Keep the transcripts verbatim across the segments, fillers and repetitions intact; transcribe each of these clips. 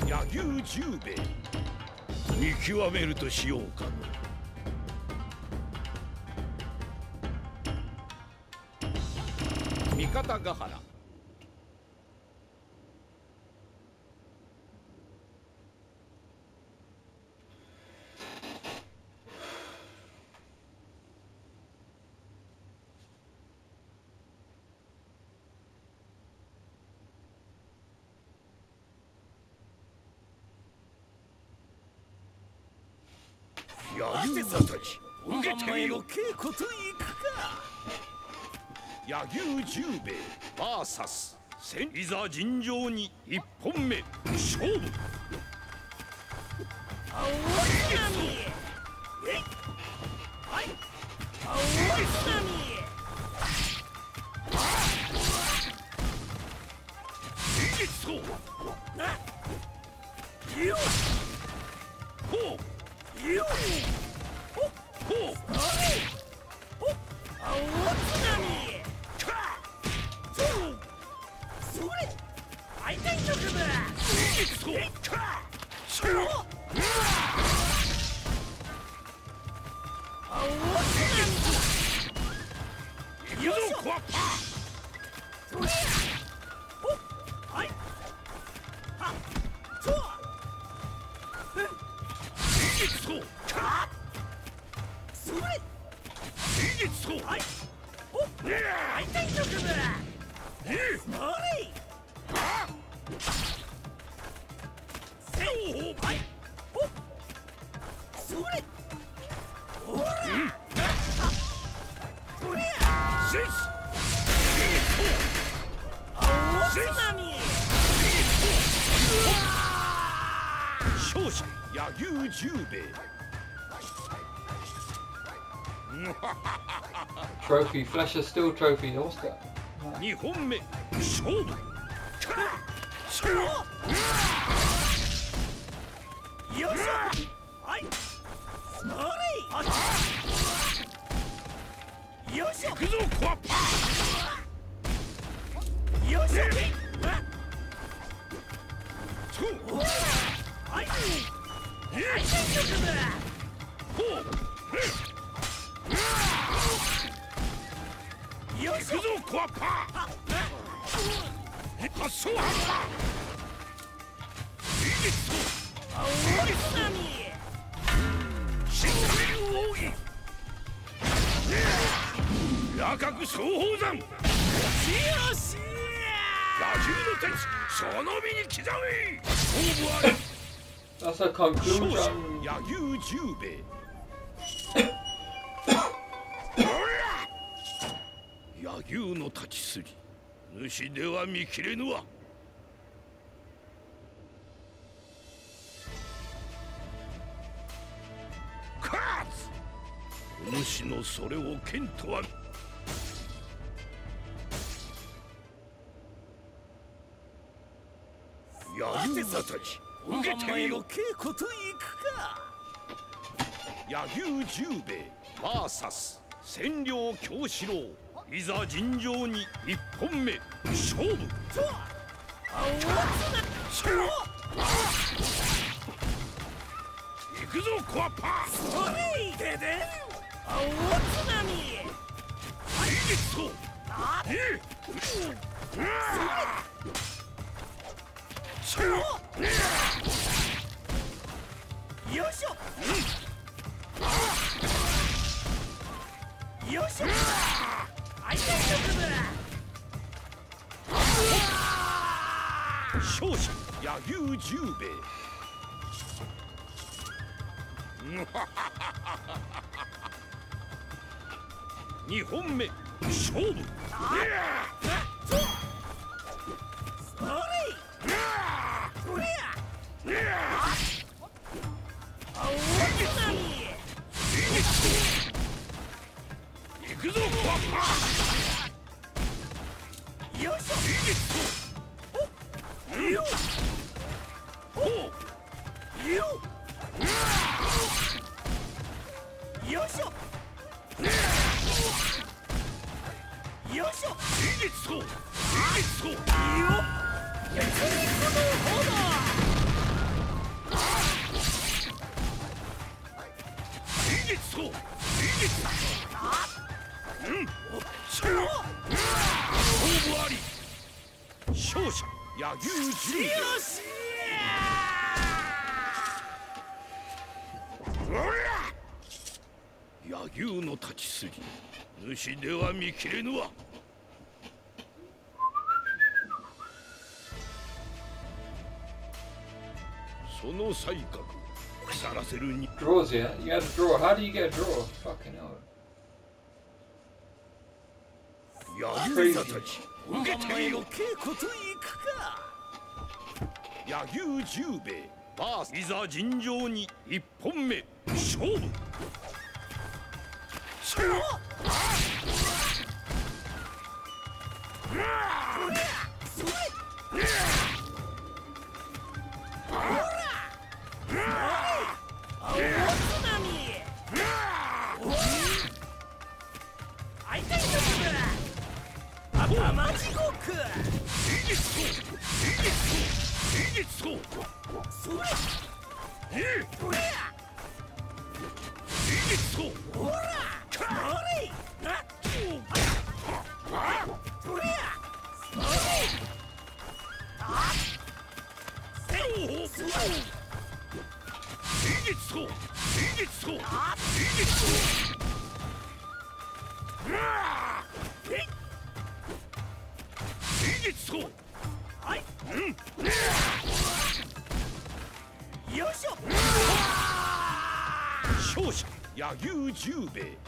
柳生十兵衛見極めるとしようかの。三方ヶ原柳生たち受けてみろ。稽古といくか。柳生十兵衛 ブイエス 戦いざ尋常に一本目勝負。青津波えいはい青津波現実そうなよほうよほほあれほ青津波それ相手に職務そうかそう青津波よしこわっそれほはいはそうそうかそれそうはいほ相手に職務それはせいはいほそれほらこりゃシス青津波勝者柳生十兵衛 Trophy, Flesh of Steel trophy, what's that? 二本目勝負そうよいしょはいそれよいしょ行くぞコアッパよいしょそうはいはいほうよいしょ行くぞコアッパあそうはいいぞ青津波しっかり奥義赤く双方山よし野獣の天使その身に刻め勝負あれ That's a conclusion. 柳生十兵衛柳生の立ちすり主では見切れぬわ。勝つお主のそれを剣とは柳生たち受けてみろ。稽古といくか。柳生十兵衛 ブイエス 千両京四郎いざ尋常に一本目勝負行くぞコアッパそれいけでん青津波はいそうえそうよいしょよいしょ勝者柳生十兵衛二本目勝負それこりゃ青津波行くぞコアッパよいしょよほうよよいしょよいしょそう柳生十兵衛柳生の立ちすぎ主では見切れぬわ。その才覚腐らせるに Draws, yeah? You gotta draw. How do you get a draw? Fucking hell. 柳生たち受けてみろ。稽古といくか。柳生十兵衛バースいざ尋常に一本目勝負。勝者柳生十兵衛。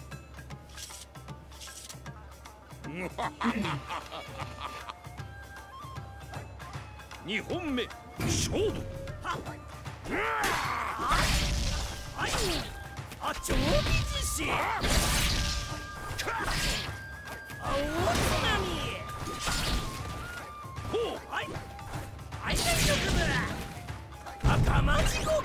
二本目勝負。あ、超美人士。あ、大津波。ほう。はい。相手の部。赤間地獄。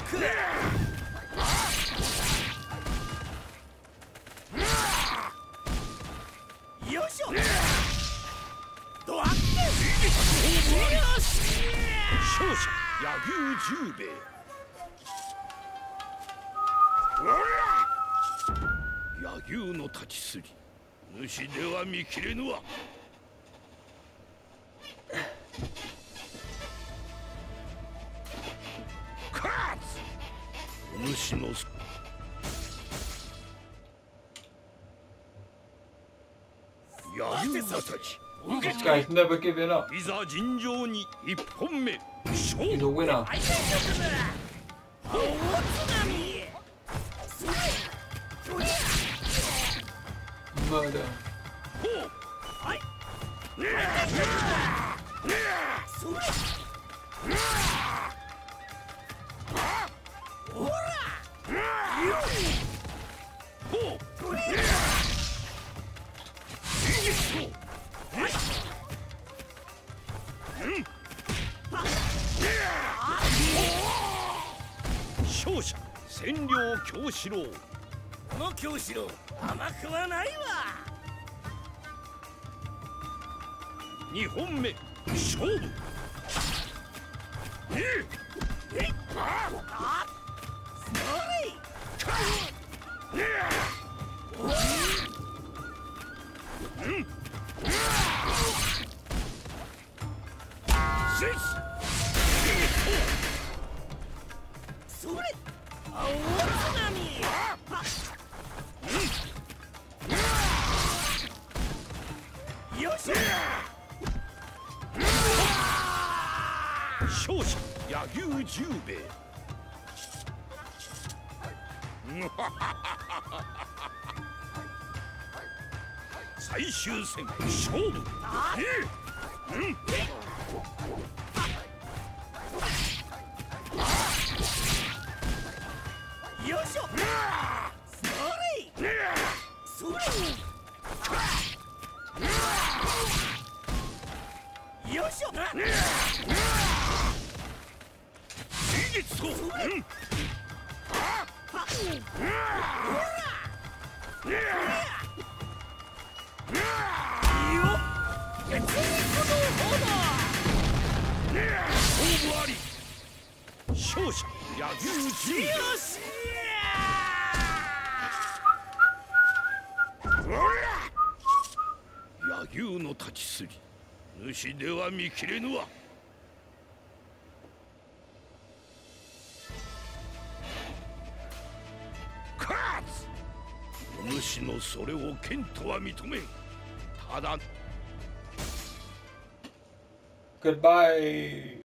よいしょ。ドアップ。よし。勝者柳生十兵衛。柳生の立ちすぎ主では見切れぬわ。勝つ主の柳生たち This guy's never giving up. いざ尋常に一本目勝 He's a 負。 winner. Murder. 勝者千両京四郎。この京四郎甘くはないわ。二本目勝負。えええああそれうんシェイそれ青津波よし勝者柳生十兵衛。最終戦勝負。えうんよいしょ。それそれよいしょ。事実とうん勝負あり。勝者柳生十兵衛。柳生の立ちすぎ主では見切れぬわ。 お主のそれを剣とは認めん。ただ Goodbye.